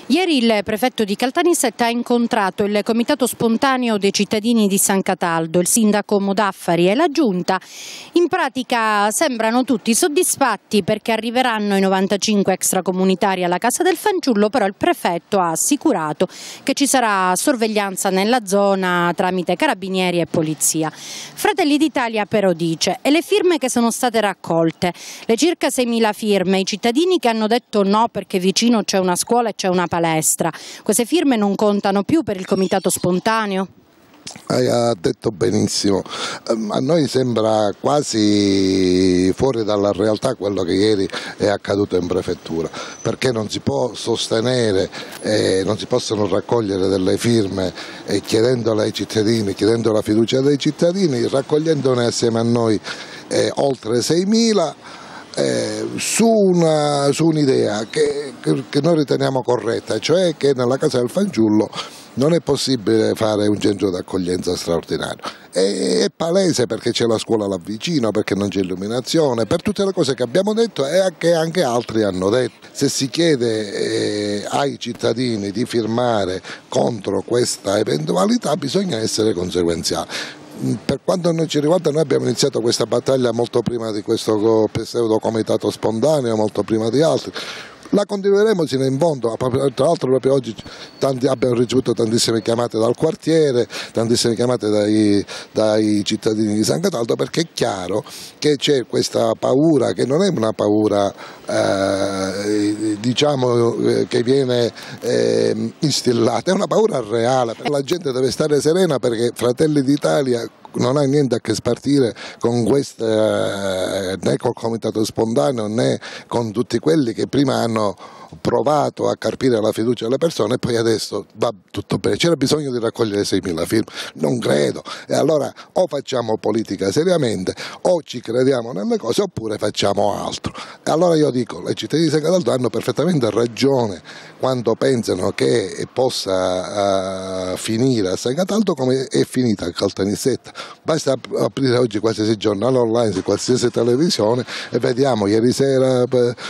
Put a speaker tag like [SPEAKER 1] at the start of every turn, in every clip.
[SPEAKER 1] Ieri il prefetto di Caltanissetta ha incontrato il comitato spontaneo dei cittadini di San Cataldo, il sindaco Modaffari e la giunta. In pratica sembrano tutti soddisfatti perché arriveranno i 95 extracomunitari alla Casa del Fanciullo, però il prefetto ha assicurato che ci sarà sorveglianza nella zona tramite carabinieri e polizia. Fratelli d'Italia però dice: e le firme che sono state raccolte, le circa 6.000 firme, i cittadini che hanno detto no perché vicino c'è una scuola e c'è una palestra, queste firme non contano più per il comitato spontaneo?
[SPEAKER 2] Ha detto benissimo, a noi sembra quasi fuori dalla realtà quello che ieri è accaduto in prefettura, perché non si può sostenere, non si possono raccogliere delle firme chiedendole ai cittadini, chiedendo la fiducia dei cittadini, raccogliendone assieme a noi oltre 6.000. Su un'idea che noi riteniamo corretta, cioè che nella Casa del Fanciullo non è possibile fare un centro d'accoglienza straordinario. È palese perché c'è la scuola là vicino, perché non c'è illuminazione, per tutte le cose che abbiamo detto e che anche altri hanno detto. Se si chiede ai cittadini di firmare contro questa eventualità bisogna essere conseguenziali. Per quanto noi ci riguarda, noi abbiamo iniziato questa battaglia molto prima di questo pseudo comitato spontaneo, molto prima di altri. La continueremo sino in fondo, tra l'altro proprio oggi abbiamo ricevuto tantissime chiamate dal quartiere, tantissime chiamate dai cittadini di San Cataldo, perché è chiaro che c'è questa paura, che non è una paura diciamo che viene instillata, è una paura reale. La gente deve stare serena perché Fratelli d'Italia non ha niente a che spartire con né col comitato spontaneo né con tutti quelli che prima hanno provato a carpire la fiducia delle persone e poi adesso va tutto bene. C'era bisogno di raccogliere 6.000 firme? Non credo. E allora o facciamo politica seriamente o ci crediamo nelle cose oppure facciamo altro. E allora io dico, i cittadini di San Cataldo hanno perfettamente ragione quando pensano che possa finire a San Cataldo come è finita a Caltanissetta. Basta aprire oggi qualsiasi giornale online su qualsiasi televisione e vediamo ieri sera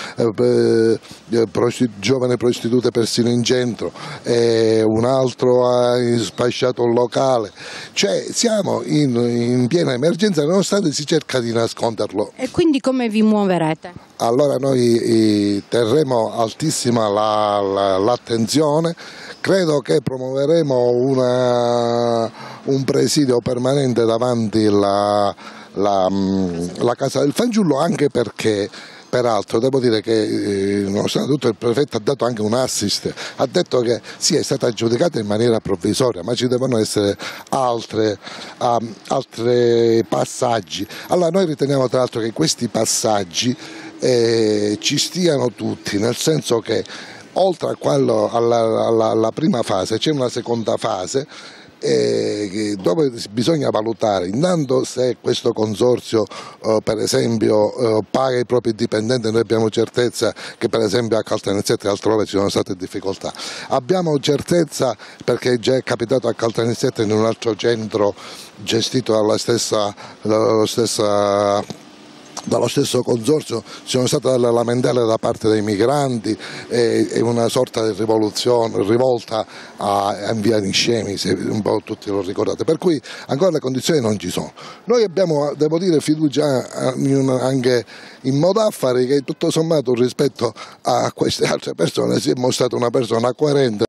[SPEAKER 2] giovani prostitute persino in centro, un altro ha spacciato un locale, cioè siamo in piena emergenza nonostante si cerca di nasconderlo.
[SPEAKER 1] E quindi come vi muoverete?
[SPEAKER 2] Allora noi terremo altissima l'attenzione, credo che promuoveremo un presidio permanente davanti la Casa del Fanciullo, anche perché peraltro devo dire che nonostante tutto il prefetto ha dato anche un assist, ha detto che sì, è stata aggiudicata in maniera provvisoria ma ci devono essere altri passaggi. Allora noi riteniamo tra l'altro che questi passaggi ci stiano tutti, nel senso che oltre a quello alla prima fase c'è una seconda fase dove bisogna valutare intanto se questo consorzio per esempio paga i propri dipendenti. Noi abbiamo certezza che per esempio a Caltanissetta e altrove ci sono state difficoltà, abbiamo certezza perché già è capitato a Caltanissetta in un altro centro gestito dallo stesso consorzio, ci sono state delle lamentele da parte dei migranti e una sorta di rivolta in via Niscemi, se un po' tutti lo ricordate, per cui ancora le condizioni non ci sono. Noi abbiamo, devo dire, fiducia anche in Modaffari, che tutto sommato rispetto a queste altre persone si è mostrato una persona coerente.